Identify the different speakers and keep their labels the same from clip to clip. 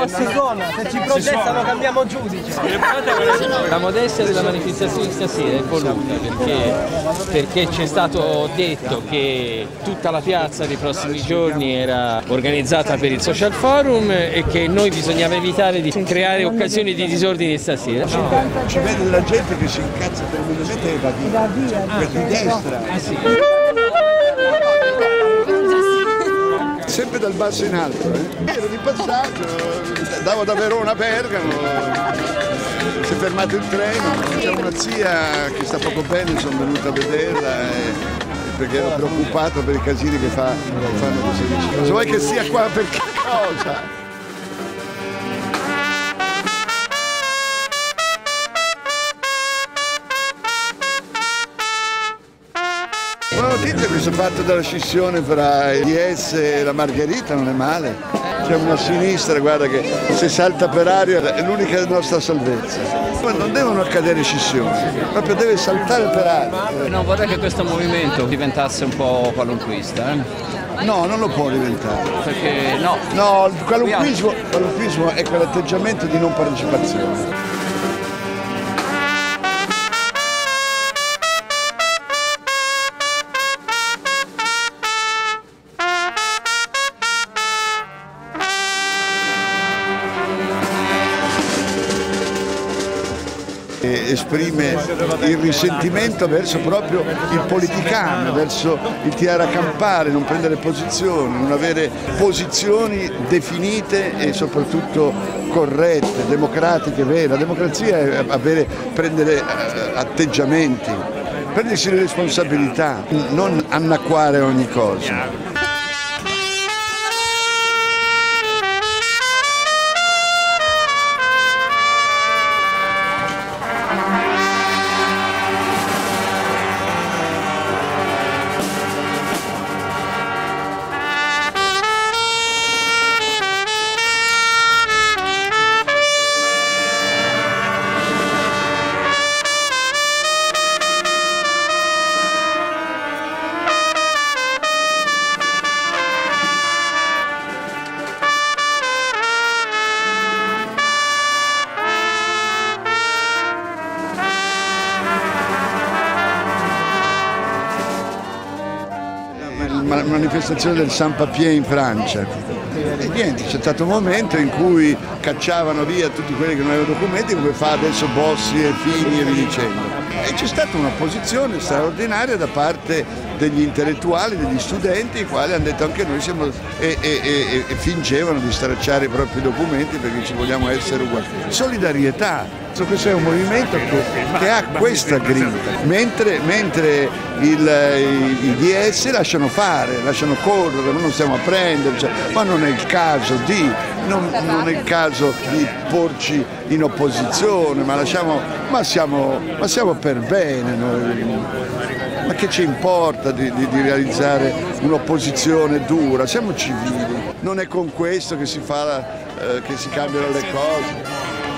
Speaker 1: a seconda, se ci protestano cambiamo giudice.
Speaker 2: La modestia della manifestazione stasera è voluta perché ci è stato detto che tutta la piazza dei prossimi giorni era organizzata per il social forum e che noi bisognava evitare di creare occasioni di disordine stasera.
Speaker 3: Ci vede della gente che si incazza tremendamente e va via, per di destra.
Speaker 2: Sì.
Speaker 3: Sempre dal basso in alto, Ero di passaggio, andavo da Verona a Bergamo, si è fermato il treno, c'è una zia che sta poco bene, sono venuto a vederla perché ero preoccupato per i casini che fanno così vicino. Se vuoi che sia qua per che cosa? Una notizia che si è fatta dalla scissione fra il DS e la Margherita non è male. C'è una sinistra, guarda, che se salta per aria è l'unica nostra salvezza. Non devono accadere scissioni, proprio deve saltare per aria.
Speaker 2: Non vorrei che questo movimento diventasse un po' qualunquista,
Speaker 3: No, non lo può diventare.
Speaker 2: Perché no.
Speaker 3: No, il qualunquismo è quell'atteggiamento di non partecipazione. Esprime il risentimento verso proprio il politicano, verso il tirare a campare, non prendere posizioni, non avere posizioni definite e soprattutto corrette, democratiche, vere. La democrazia è prendere atteggiamenti, prendersi le responsabilità, non annacquare ogni cosa. Manifestazione del Sans-Papier in Francia e niente, c'è stato un momento in cui cacciavano via tutti quelli che non avevano documenti, come fa adesso Bossi e Fini e via dicendo, e c'è stata una posizione straordinaria da parte degli intellettuali, degli studenti, i quali hanno detto anche noi siamo e fingevano di stracciare i propri documenti perché ci vogliamo essere uguali. Solidarietà. Questo è un movimento che ha questa grinta, mentre i DS lasciano fare, lasciano correre, noi non stiamo a prendere, ma non è il caso non è il caso di porci in opposizione, ma siamo per bene noi. Ma che ci importa di realizzare un'opposizione dura? Siamo civili, non è con questo che si cambiano le cose.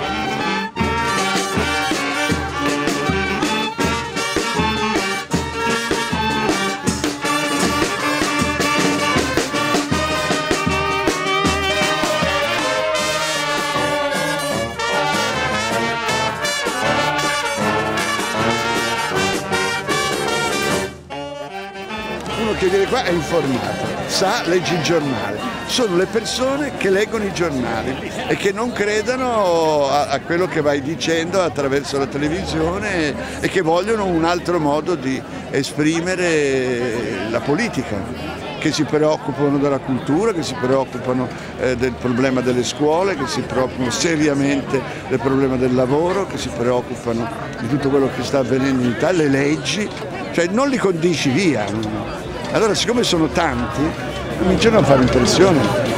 Speaker 3: Che viene qua è informato, legge il giornale, sono le persone che leggono i giornali e che non credano a quello che vai dicendo attraverso la televisione e che vogliono un altro modo di esprimere la politica, che si preoccupano della cultura, che si preoccupano del problema delle scuole, che si preoccupano seriamente del problema del lavoro, che si preoccupano di tutto quello che sta avvenendo in Italia, le leggi, cioè non li condisci via. Allora, siccome sono tanti, cominciano a fare impressione.